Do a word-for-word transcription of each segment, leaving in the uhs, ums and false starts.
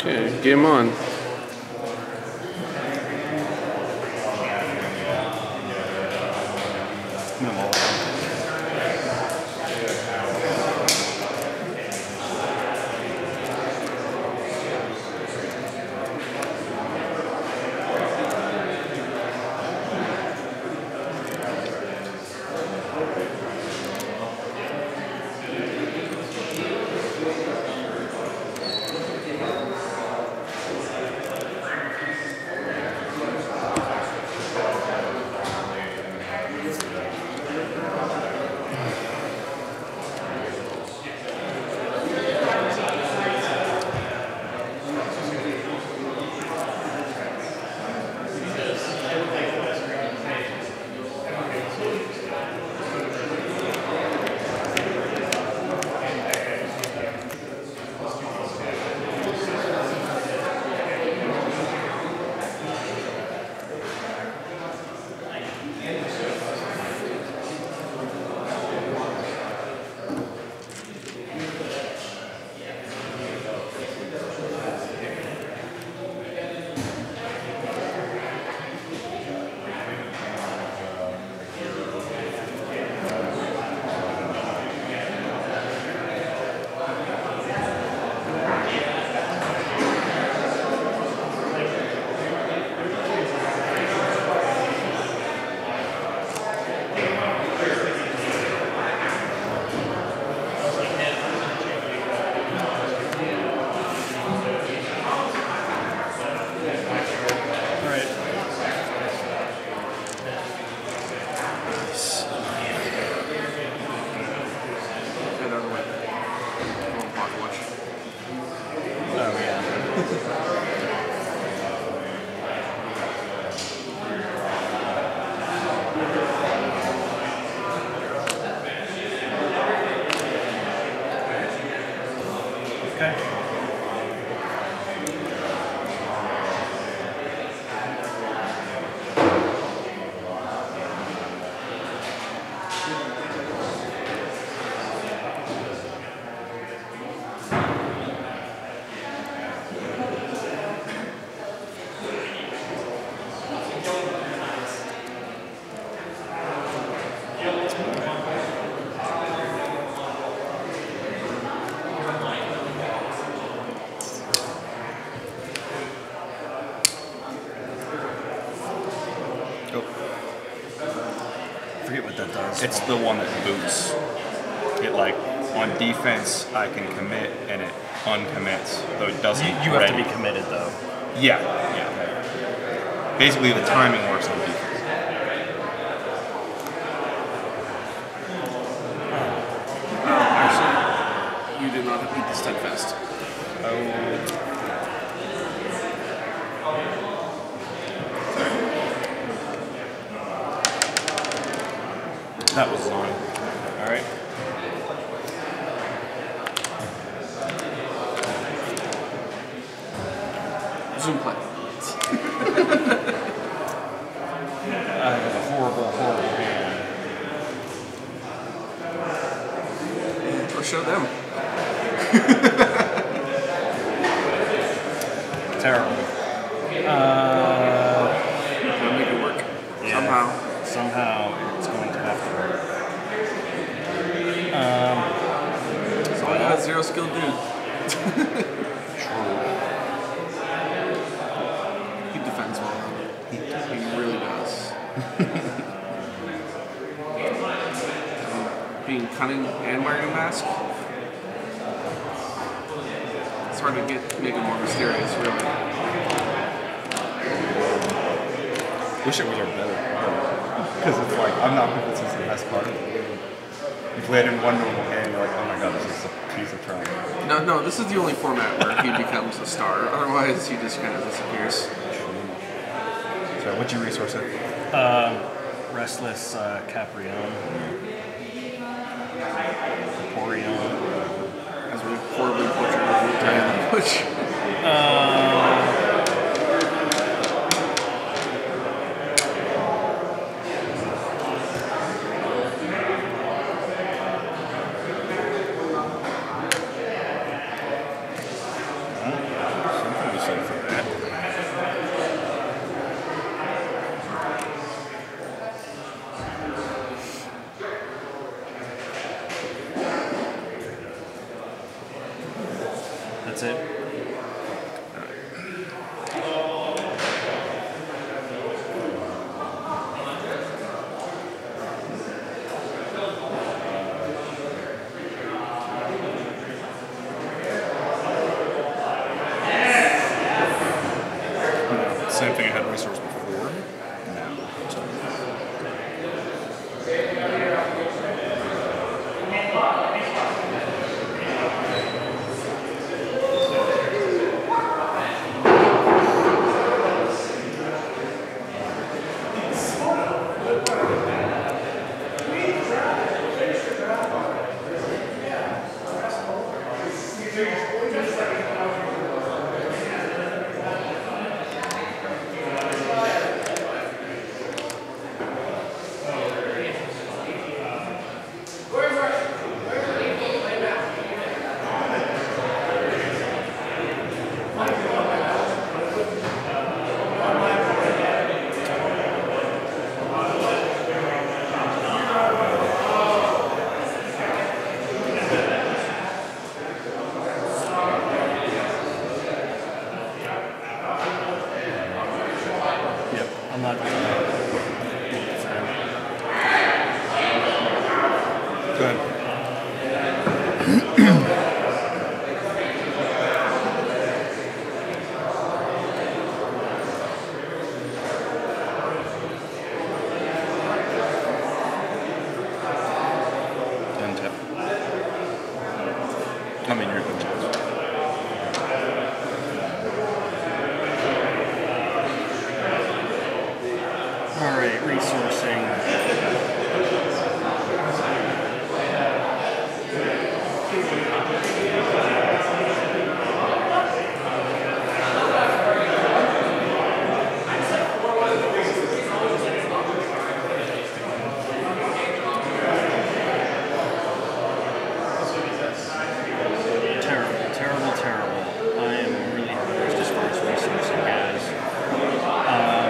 Okay, game on. It's the one that boots. It like on defense I can commit and it uncommits, though it doesn't. You, you have to be committed though. Yeah, yeah. Basically, the timing works on defense. Uh, actually, you did not beat the steadfast. Oh. That was on. All right. Zoom play. That was a horrible, horrible hand. Or show them. Terrible. Uh, Gonna make it work. Yeah. Somehow. Somehow it's going to have to work. Um, so I got a zero skill dude. True. He defends well. He, he really does. um, being cunning and wearing a mask. It's hard to get make it more mysterious, really. Wish it was our better card. Because it's like, I'm not convinced it's the best card. You play it in one normal hand, you're like, oh my god, this is a piece of trash. No, no, this is the only format where he becomes a star. Otherwise, he just kind of disappears. So, what's your resource set? Um, Restless uh, Caprion. Porion. As we horribly butchered the Italian language. Uh, That's it. Same thing I had resource before. I'm not doing that. Go ahead. Ten tap. I mean, you're good. Alright, resourcing. Terrible, terrible, terrible. I am really embarrassed as far as resourcing goes. Um,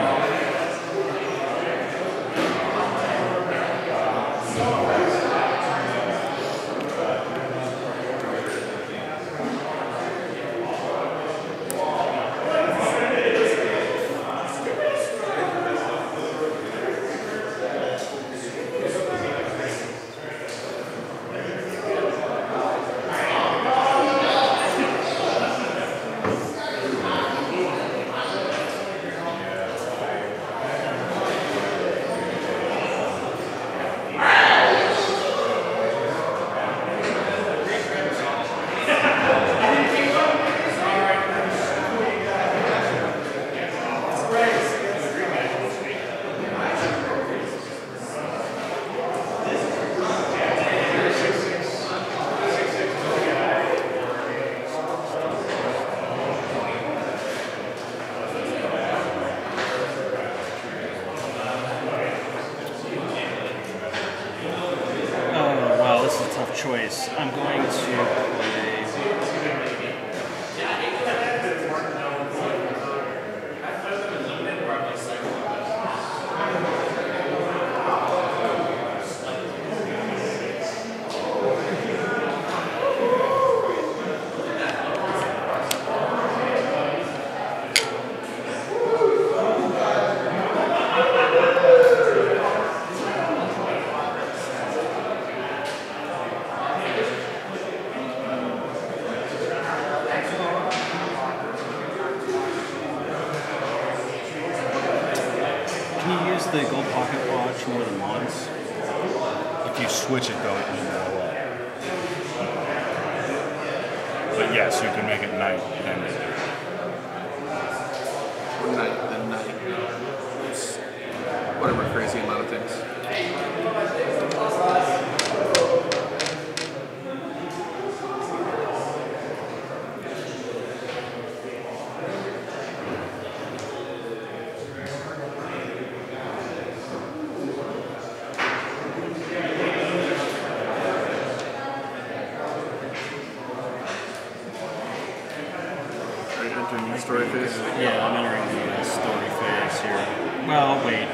choice. I'm going to play. The gold pocket watch more than once. If you switch it though, it will blow up. But yes, you can make it night and Or night, then night. It's whatever crazy amount of things. Story phase? Yeah, I'm entering the uh, story phase here. Well, wait.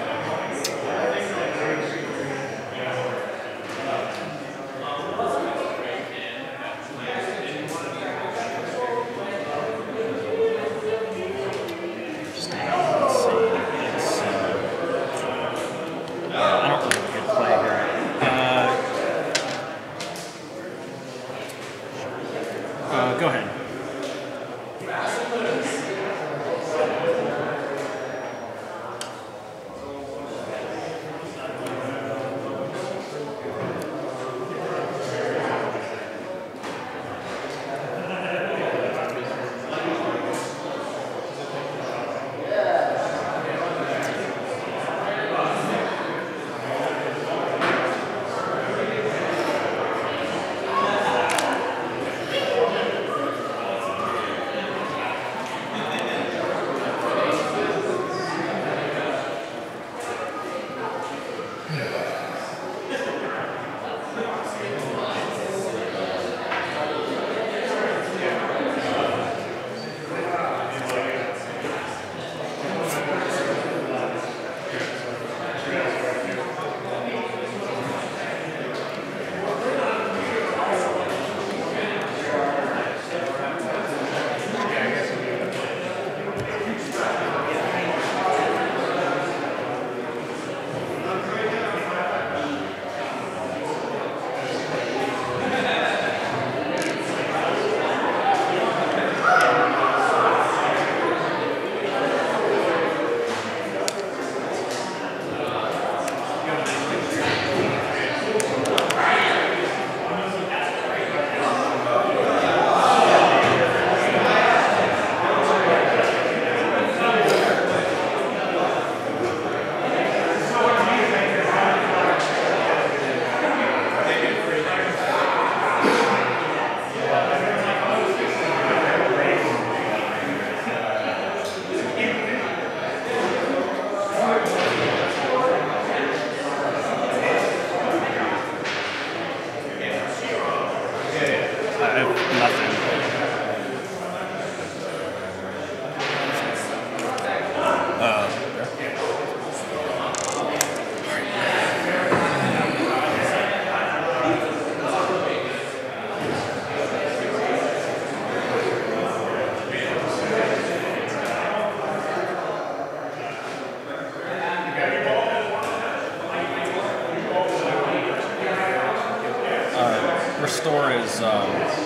Restore is um,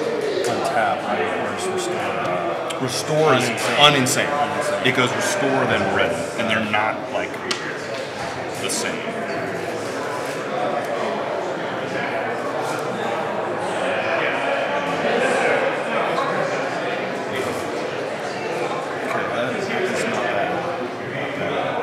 untap, right? Or is restore? Uh, Restore is uninsane. uninsane. uninsane. It goes restore then written, and they're not like the same. Okay, that is, that is not bad. Not bad.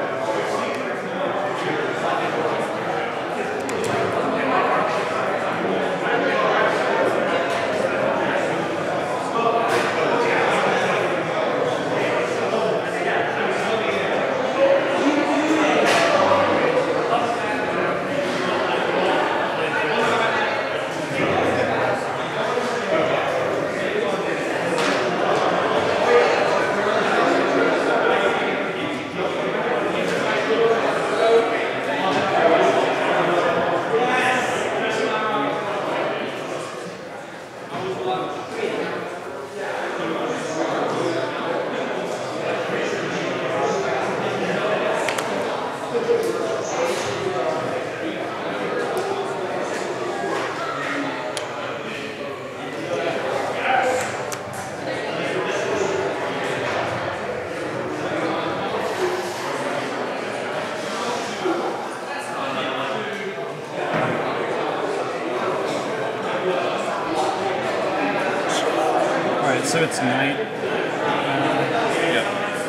So it's night. Uh, Yep.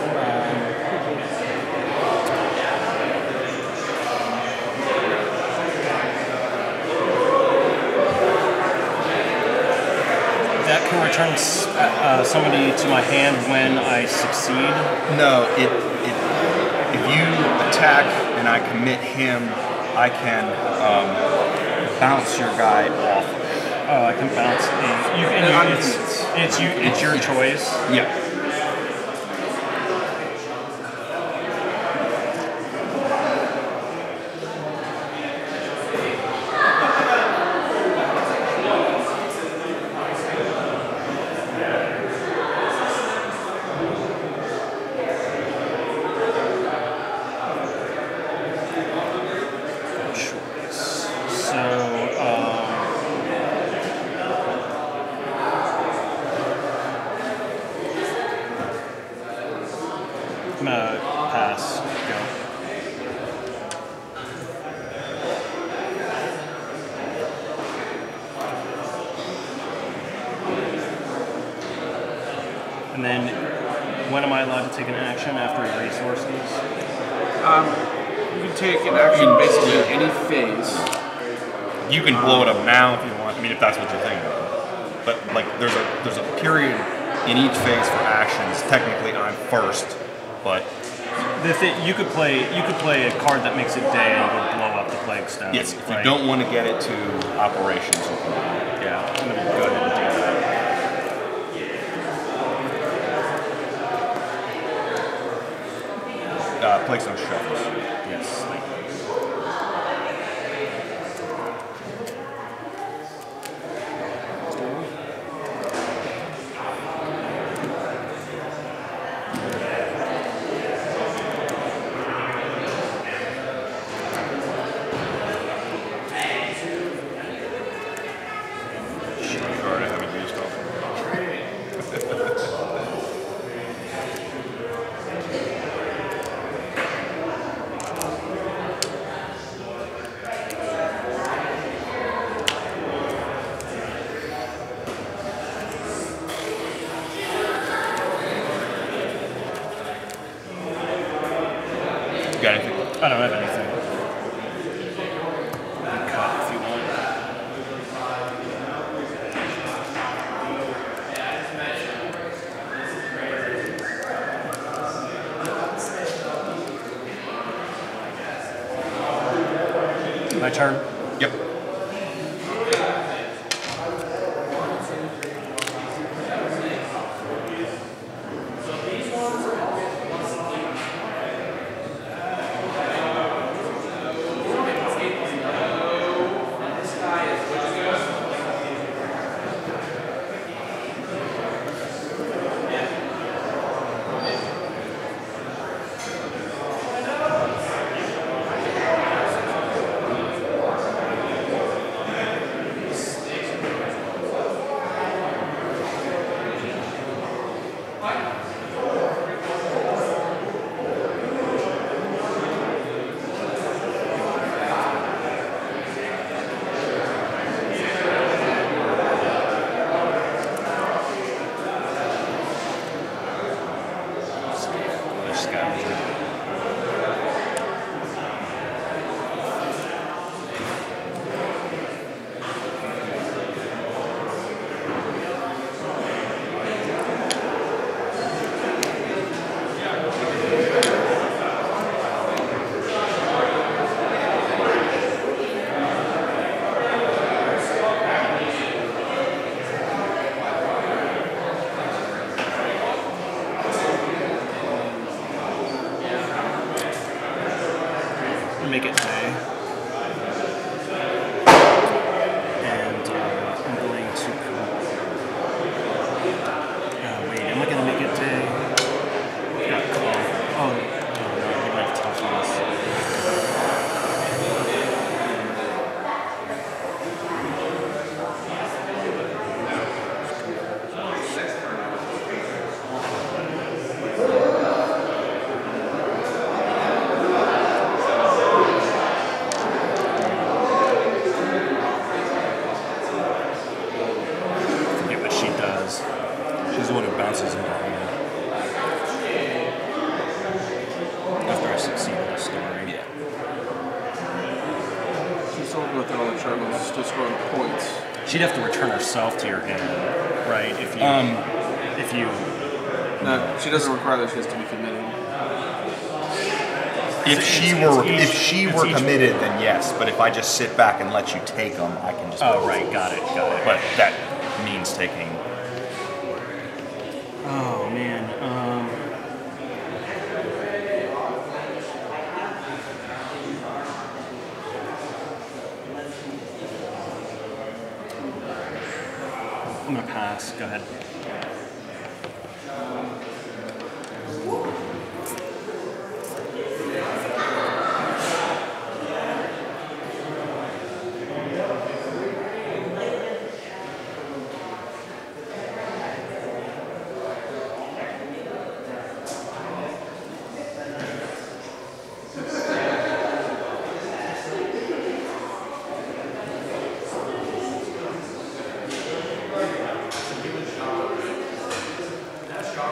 that can return s- uh, somebody to my hand when I succeed. No, it, it if you attack and I commit him, I can um, bounce your guy off. Oh, I can bounce. And you, and you, it's, it's you. It's your choice. Yeah. I'm gonna pass. Go. And then, when am I allowed to take an action after a resource these? Um, you can take an action basically in any phase. You can blow it up now if you want. I mean, if that's what you're thinking. But like, there's a there's a period in each phase for actions. Technically, I'm first, but the thing you could play you could play a card that makes it day and would blow up the plague stone. yes, if right? you don't want to get it to operations, you can. Yeah, I'm gonna go ahead and do that. Uh, plague stone shuffles. Yes. Thank you. Card I haven't used all. Got anything? I don't have anything. You can cut if you want. My turn. Yep. There's scavenger. Make it day. And uh, I'm going to. Uh, wait, am I going to make it day? Got call. Oh, oh no, you might have tough on this. Forget what she does. She's the one who bounces into hand. After I succeed in the story. Yeah. She's all with all the troubles to score points. She'd have to return herself to your hand, right? If you. Um, if you. No, she doesn't require that she has to be committed. If It's- she it's were each- if she it's were each- committed, then yes. But if I just sit back and let you take them, I can just. Oh, right, got it, got it. But that means taking. Oh, man. Um. I'm gonna pass. Go ahead.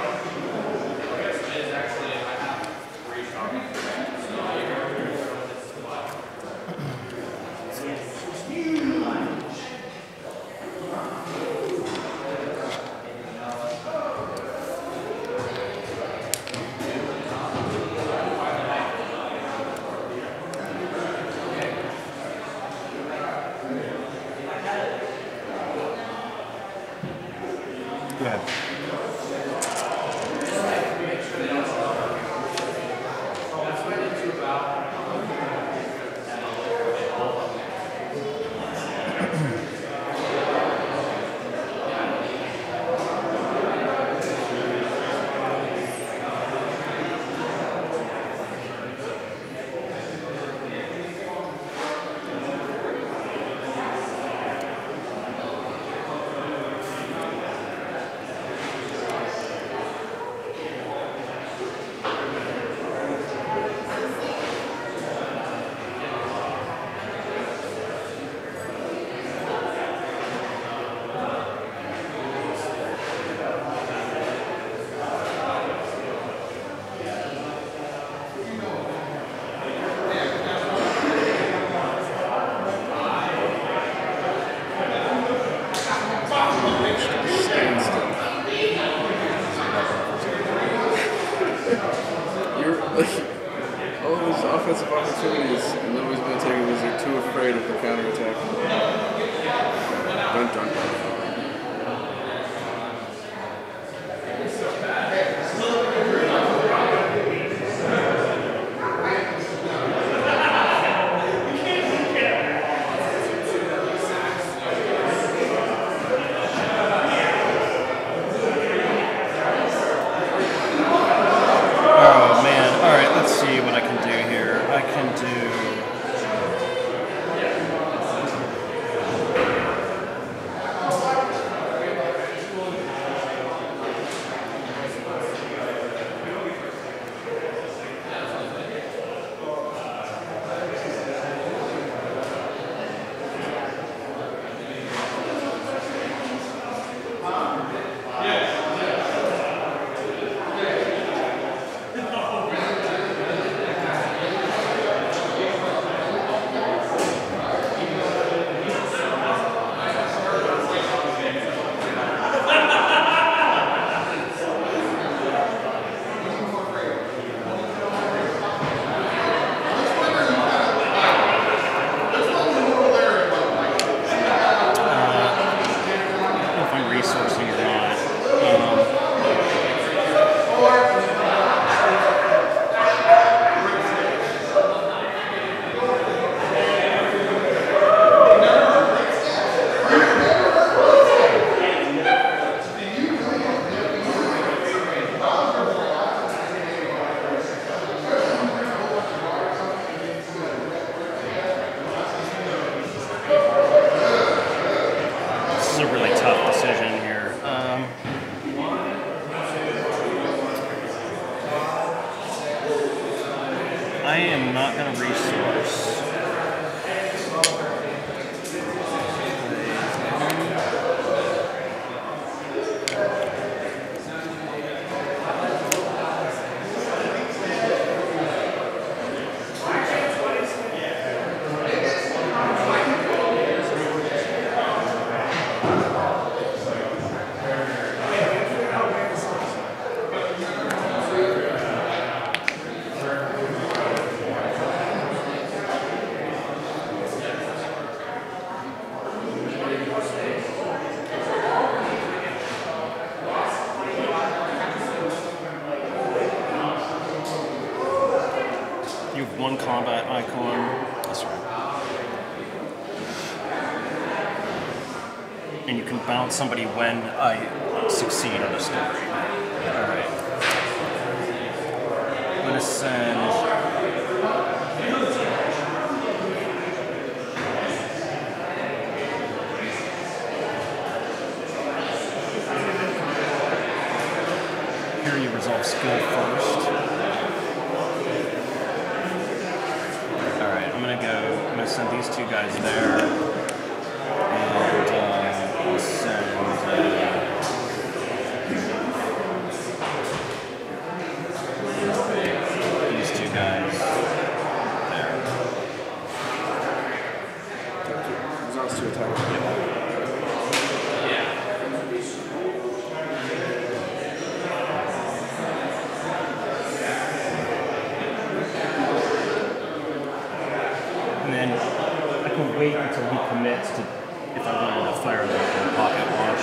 Go ahead. Offensive opportunities, and nobody's going to take it because they're too afraid of the counterattack. Dun, dun, dun. Oh man, alright, let's see what I can do here. I can do... somebody when I succeed on a story. Alright. I'm going to send... Here you resolve skill first. Alright, I'm going to go... I'm going to send these two guys there. And, uh... send uh, then I can wait until he commits to if I wanted to fire the, the pocket launch.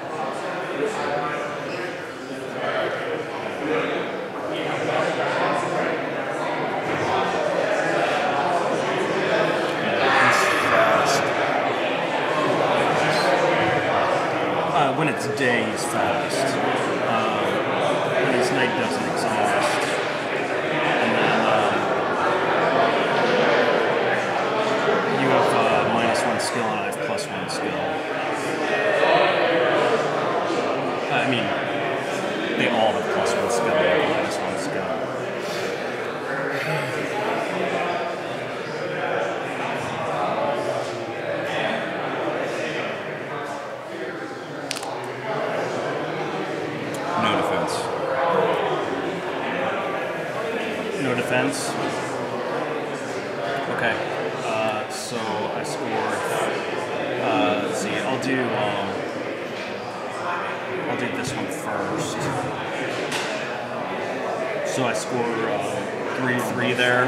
Uh, when it's day, he's fast. Um, when it's night, doesn't exhaust. And then um, you have uh, minus one skill, and I have plus one skill. I mean, they all have plus one skill, and I have minus one skill. Defense. Okay. Uh, so I scored. Uh, let's see. I'll do. Um, I'll do this one first. So I score uh, three, three there.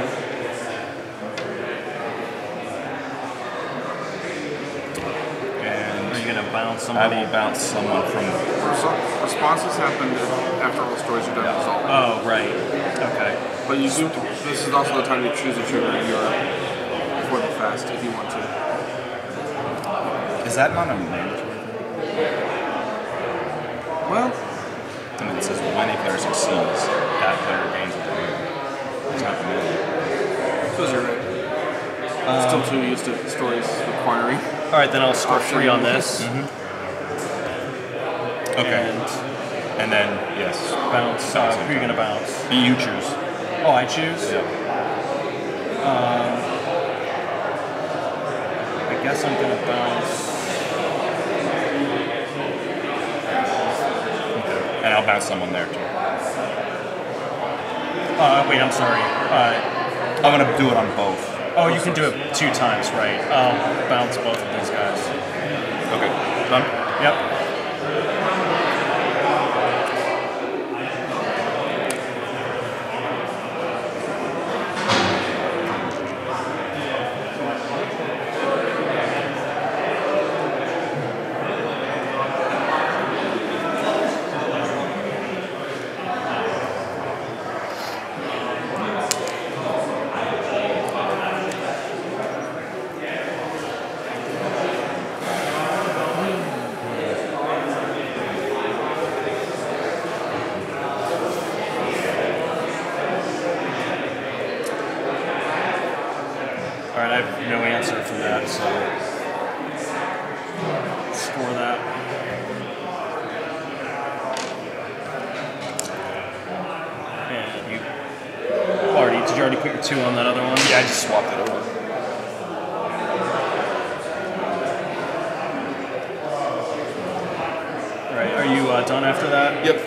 And are you gonna bounce somebody? I will bounce someone from. Resol- responses happen after all stories are done Yeah. resolved. Oh, right. Okay. But you do. This is also the time to choose a trigger your before the fast if you want to. Is that not a mandatory? Well, I mean, it says when a player succeeds, that player gains a trigger. It's not mandatory. because you're right. Um, Still too used to stories requiring. All right, then I'll score three on this. Mm-hmm. Okay. And And then, yes. bounce. Uh, who are you gonna bounce? You choose. Oh, I choose? Yeah. Um, I guess I'm gonna bounce. Okay. And I'll bounce someone there too. Uh, wait, I'm sorry. Uh, I'm gonna do it on both. oh, you can do it two times, right? I'll bounce both of these guys. Okay. Done? Yep. Alright, I have no answer for that, so score that. And you already, did you already put your two on that other one? Yeah, I just swapped it over. Alright, are you uh, done after that? Yep.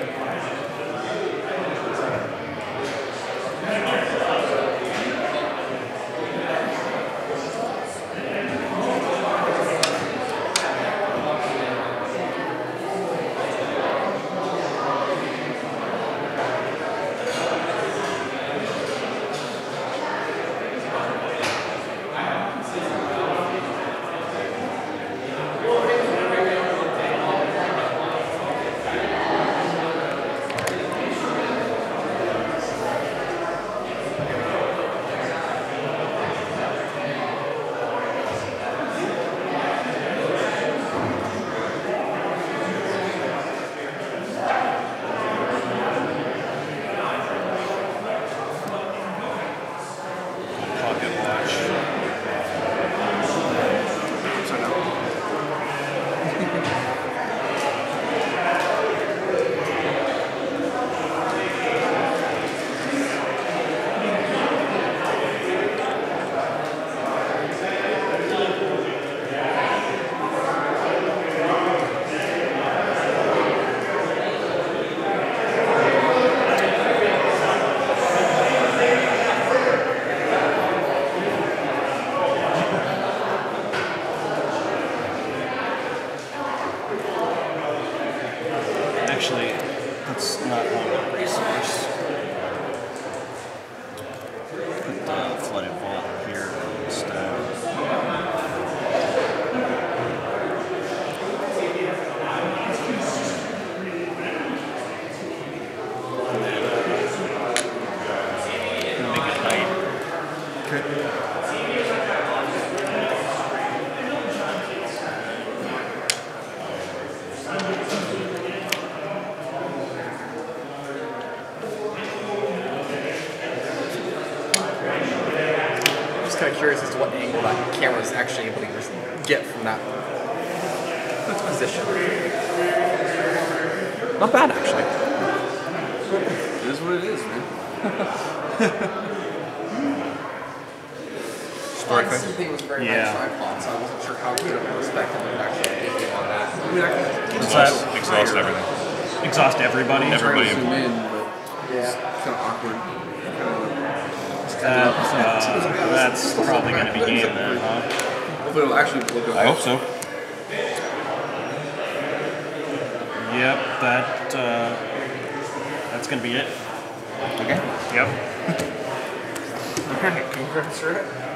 just kind of curious as to what angle that camera is actually able to just get from that position. Not bad, actually. It is what it is, man. Well, I just didn't think it was a very Yeah. high tripod, so I wasn't sure how good of a perspective it would actually give you on that. I mean, I can Exhaust, exhaust everything. Exhaust everybody. try Everybody. to zoom in, but Yeah. it's kind of awkward. That, uh, that's probably going to be game then, huh? Hopefully it'll actually look okay. I hope so. Yep, that, uh, that's going to be it. Okay. Yep. Alright, congrats, Rhett.